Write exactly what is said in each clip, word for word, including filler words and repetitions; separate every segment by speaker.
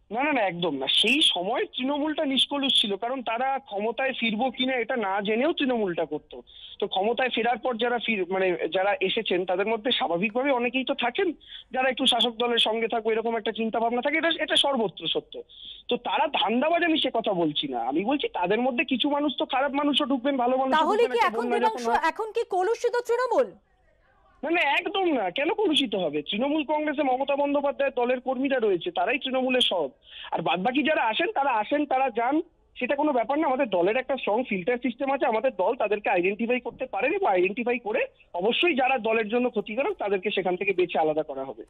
Speaker 1: না না না একদম না, সেই সময় তৃণমূলটা নিষ্কলুষ ছিল, কারণ তারা ক্ষমতায় ফিরবো কিনা এটা না জেনেও তৃণমূলটা করতো। তো ক্ষমতায় ফেরার পর যারা ফির মানে যারা এসেছেন তাদের মধ্যে স্বাভাবিকভাবে অনেকেই তো থাকেন যারা একটু শাসক দলের সঙ্গে থাকবে এরকম একটা চিন্তা ভাবনা থাকে, এটা এটা সর্বত্র সত্য। তো তারা ধান্দাবাজ, আমি সে কথা বলছি না, আমি বলছি তাদের মধ্যে কিছু মানুষ তো খারাপ মানুষও ঢুকবেন, ভালো মানুষ।
Speaker 2: তাহলে কি এখন দেবাংশু এখন কি কলুষিত তৃণমূল?
Speaker 1: না না একদম না, কেন কলুষিত হবে? তৃণমূল কংগ্রেসে মমতা বন্দ্যোপাধ্যায়ের দলের কর্মীরা রয়েছে, তারাই তৃণমূলের সব। আর বাদ বাকি যারা আসেন তারা আসেন তারা যান, সেটা কোনো ব্যাপার না। আমাদের দলের একটা স্ট্রং ফিল্টার সিস্টেম আছে, আমাদের দল তাদেরকে আইডেন্টিফাই করতে পারেন এবং আইডেন্টিফাই করে অবশ্যই যারা দলের জন্য ক্ষতিকারক তাদেরকে সেখান থেকে বেছে আলাদা করা হবে।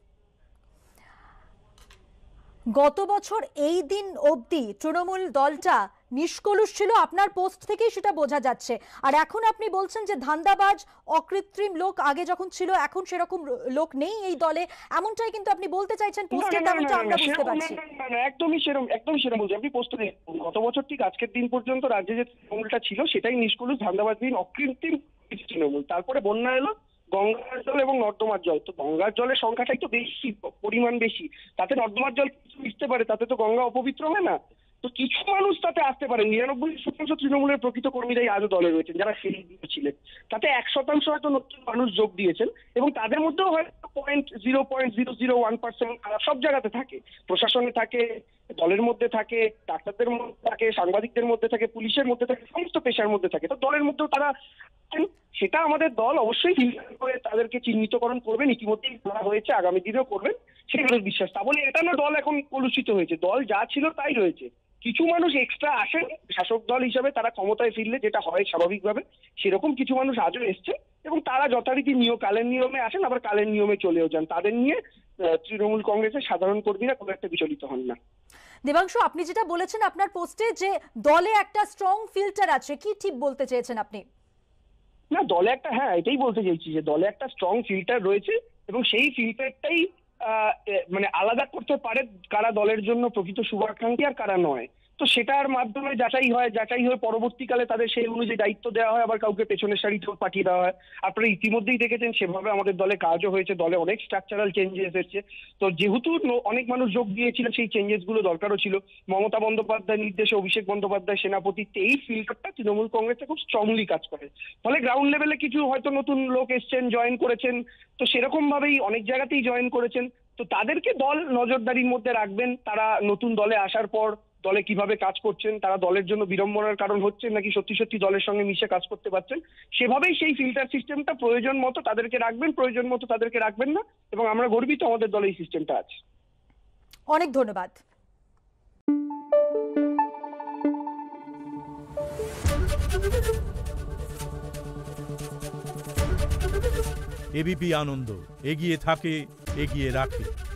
Speaker 2: গত বছর এই দিন অবধি তৃণমূল দলটা নিষ্কলুষ ছিল, আপনার পোস্ট থেকেই সেটা বোঝা যাচ্ছে। আর এখন আপনি বলছেন যে ধান্দাবাজ অকৃত্রিম লোক আগে যখন ছিল এখন সেরকম লোক নেই এই দলে, এমনটাই কিন্তু আপনি বলতে চাইছেন পোস্টে, তেমনটা আমরা বুঝতে পারছি।
Speaker 1: একদমই সেরকম, একদমই সেরকম বলছি। আপনি পোস্টে গত বছর ঠিক আজকের দিন পর্যন্ত রাজ্যে যে তৃণমূলটা ছিল সেটাই নিষ্কলুষ, ধান্দাবাজবিহীন অকৃত্রিম তৃণমূল। তারপরে বন্যা এলো, গঙ্গার জল এবং নর্দমার জল, তো গঙ্গার জলের সংখ্যাটাই তো বেশি, পরিমাণ বেশি, তাতে নর্দমার জল মিশতে পারে, তাতে তো গঙ্গা অপবিত্র হয় না। তো কিছু মানুষ তাতে আসতে পারে, নিরানব্বই শতাংশ তৃণমূলের প্রকৃত কর্মীরাই আজও দলে রয়েছেন যারা সেই ছিলেন, তাতে এক শতাংশ হয়তো নতুন মানুষ যোগ দিয়েছেন এবং তাদের মধ্যেও হয়তো point zero point zero zero one percent খারাপ সব জায়গাতে থাকে, প্রশাসনে থাকে, দলের মধ্যে থাকে, ডাক্তারদের মধ্যে থাকে, সাংবাদিকদের মধ্যে থাকে, পুলিশের মধ্যে থাকে, সমস্ত পেশার মধ্যে থাকে। তো দলের মধ্যেও তারা, সেটা আমাদের দল অবশ্যই ফিল্টার করে তাদেরকে চিহ্নিতকরণ করবেন, ইতিমধ্যেই করা হয়েছে, আগামী দিনেও করবেন, সেগুলো বিশ্বাস। তা বলে এটা না দল এখন কলুষিত হয়েছে, দল যা ছিল তাই রয়েছে। কিছু মানুষ এক্সট্রা আসেন শাসক দল হিসাবে, তারা ক্ষমতায় ফিরলে যেটা হয় স্বাভাবিকভাবে, সেরকম কিছু মানুষ আজও এসছে এবং তারা যথারীতি নিয়ম কালের নিয়মে আসেন, আবার কালের নিয়মে চলেও যান। তাদের নিয়ে তৃণমূল কংগ্রেসের সাধারণ কর্মীরা খুব একটা বিচলিত হন না।
Speaker 2: দেবাংশু, আপনি যেটা বলেছেন আপনার পোস্টে যে দলে একটা স্ট্রং ফিল্টার আছে, কি ঠিক বলতে চেয়েছেন আপনি?
Speaker 1: না দলে একটা, হ্যাঁ এটাই বলতে চাইছি যে দলে একটা স্ট্রং ফিল্টার রয়েছে এবং সেই ফিল্টারটাই মানে আলাদা করতে পারে কারা দলের জন্য প্রকৃত শুভাকাঙ্ক্ষী আর কারা নয়। তো সেটার মাধ্যমে যাচাই হয়, যাচাই হয়ে পরবর্তীকালে তাদের সেই অনুযায়ী দায়িত্ব দেওয়া হয়, আবার কাউকে পেছনের সারিতেও পাঠিয়ে দেওয়া হয়। আপনারা ইতিমধ্যেই দেখেছেন সেভাবে আমাদের দলে কাজও হয়েছে, দলে অনেক স্ট্রাকচারাল চেঞ্জেস এসেছে। তো যেহেতু অনেক মানুষ যোগ দিয়েছিলেন, সেই চেঞ্জেস গুলো দরকারও ছিল। মমতা বন্দ্যোপাধ্যায়ের নির্দেশে অভিষেক বন্দ্যোপাধ্যায় সেনাপতিত্বে এই ফিল্টারটা তৃণমূল কংগ্রেসে খুব স্ট্রংলি কাজ করে। ফলে গ্রাউন্ড লেভেলে কিছু হয়তো নতুন লোক এসছেন, জয়েন করেছেন, তো সেরকম ভাবেই অনেক জায়গাতেই জয়েন করেছেন। তো তাদেরকে দল নজরদারির মধ্যে রাখবেন, তারা নতুন দলে আসার পর দলে কিভাবে কাজ করছেন, তারা দলের জন্য বিড়ম্বনার কারণ হচ্ছেন নাকি সত্যি সত্যি দলের সঙ্গে মিশে কাজ করতে পারছেন, সেভাবেই সেই ফিল্টার সিস্টেমটা প্রয়োজন মতো তাদেরকে রাখবেন, প্রয়োজন মতো তাদেরকে রাখবেন না। এবং আমরা গর্বিত আমাদের দলে এই সিস্টেমটা আছে।
Speaker 2: অনেক ধন্যবাদ।
Speaker 3: এবিপি আনন্দ এগিয়ে থাকে, এগিয়ে রাখে।